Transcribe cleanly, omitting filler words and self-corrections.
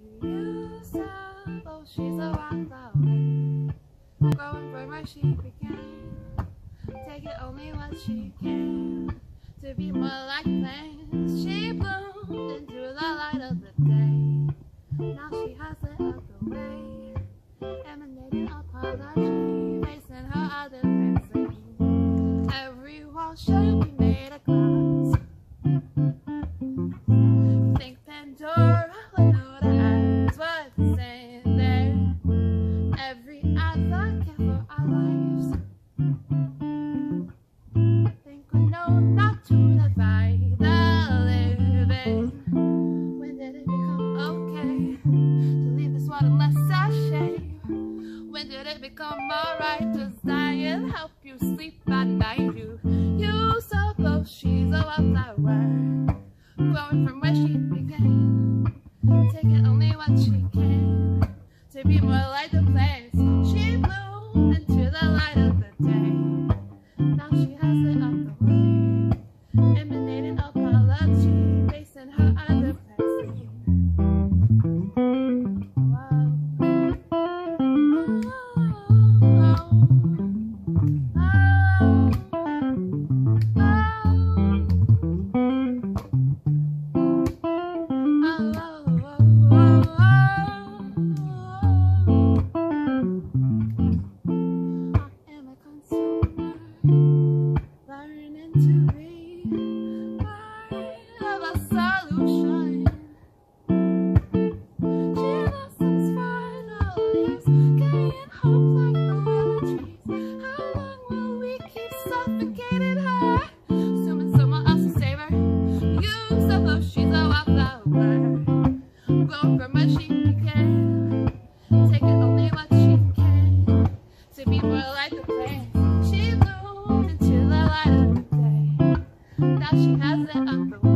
use up. Oh, she's a wildflower, growing from where she began. Take it only what she can to be more like plants. She bloomed into the light of the day. Now she has it out the way, emanating apology, facing her other dancing. Every wall should be made of glass. Think Pandora would know the eyes what's in there. Every advocate for our lives. Think we know not to divide the living. When did it become okay to leave this world unless I shave? When did it become alright to die and help you sleep at night? You suppose she's a wildflower, growing from where she began. Taking only what she can to be more like the plants. She bloomed into the light of the day. Now she has it out the way, emanating apology, facing her other passing. To be part of a solution. She blossoms final leaves, carrying hope like the willow trees. How long will we keep suffocating her, assuming someone else will save her? You suppose she's a wildflower, growing from where she began. Taking only what she can to be more like the plants. She bloomed into the light of the day. Now she has it up the